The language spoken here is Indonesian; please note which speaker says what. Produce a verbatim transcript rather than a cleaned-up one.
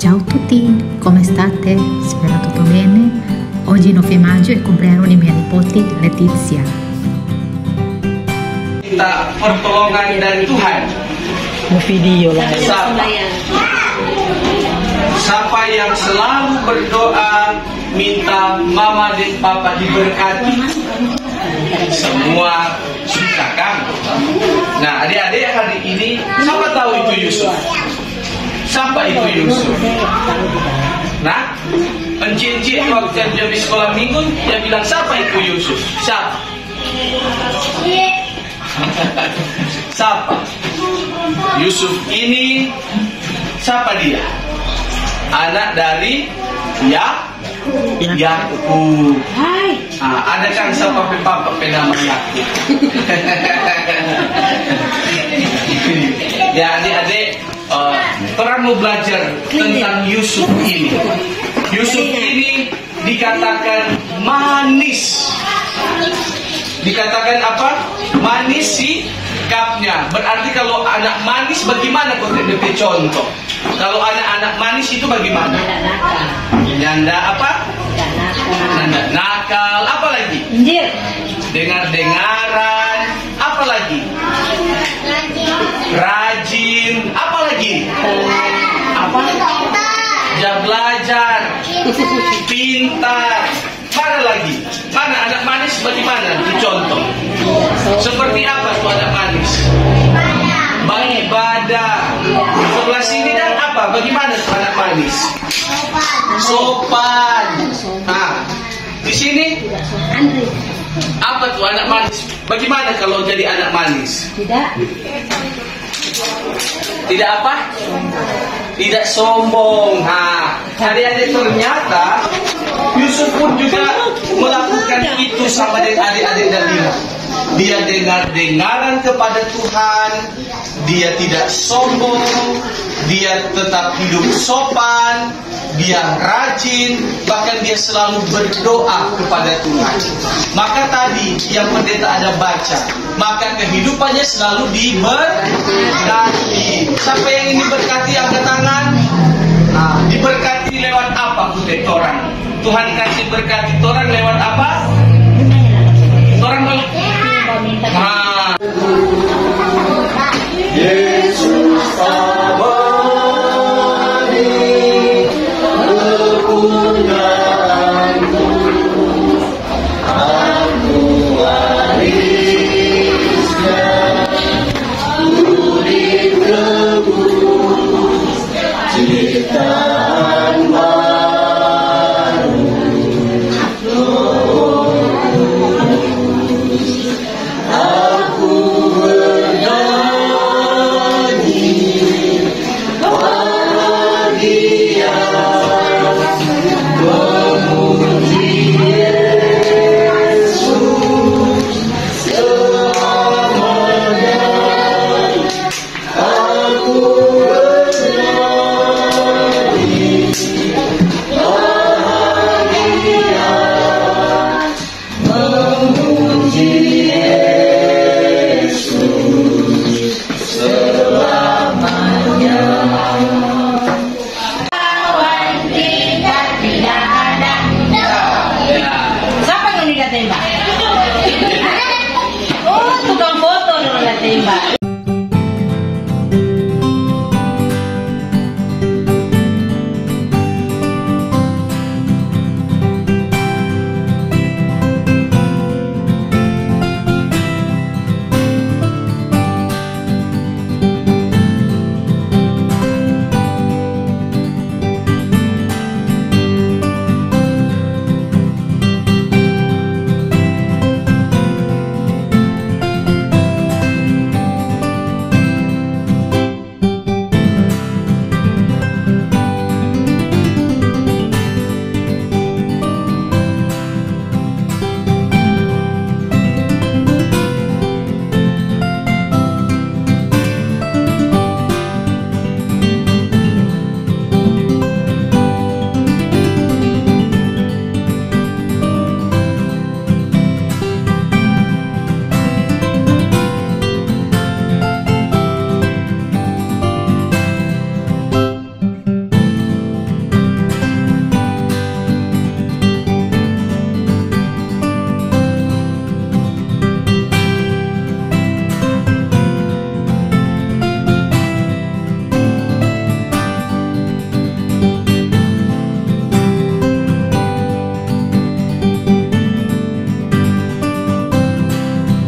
Speaker 1: Ciao a tutti, come state? Spero tutto bene. Oggi nove maggio è il compleanno di mia nipote Letizia.
Speaker 2: Minta pertolongan dari Tuhan.
Speaker 3: Video lah.
Speaker 2: Siapa? Siapa yang selalu berdoa minta mama dan papa diberkati? Semua suka kan? Nah, adik-adik hari ini siapa tahu itu Yusuf? Siapa itu Yusuf? Nah, encik-encik waktu dia di sekolah minggu dia bilang siapa itu Yusuf? Siapa? Siapa? Yusuf ini siapa dia? Anak dari Ya Yakub. Ah, ada kan siapa papa penama Yakub? Ya adik-adik, uh, orang mau belajar tentang Yusuf ini. Yusuf ini dikatakan manis. Dikatakan apa? Manis sikapnya. Berarti kalau anak manis bagaimana kau lebih contoh? Kalau anak-anak manis itu bagaimana? Nyanda apa? Nyanda nakal. Apa lagi? Dengar-dengaran. Apa lagi? Rajin. Apa lagi? Apa? Jah belajar. Pintar. Mana lagi? Mana anak manis bagaimana? Dicontoh. Seperti apa tuh anak manis? Beribadah. Sebelah sini dan apa? Bagaimana tuh anak manis? Sopan. Nah, di sini apa tuh anak manis? Bagaimana kalau jadi anak manis?
Speaker 3: Tidak.
Speaker 2: Tidak apa? Tidak sombong. Ha, adik-adik ternyata Yusuf pun juga melakukan itu sama dengan adik-adik Dalila. Dia dengar-dengaran kepada Tuhan, dia tidak sombong, dia tetap hidup sopan, dia rajin, bahkan dia selalu berdoa kepada Tuhan. Maka tadi yang pendeta ada baca, maka kehidupannya selalu diberkati. Siapa yang ingin diberkati angkat tangan? Nah, diberkati lewat apa kudet orang? Tuhan kasih berkati orang lewat apa? Orang kalau nah. Yesus abadi kepunyaanmu, aku warisnya, urip tebus ciptaan.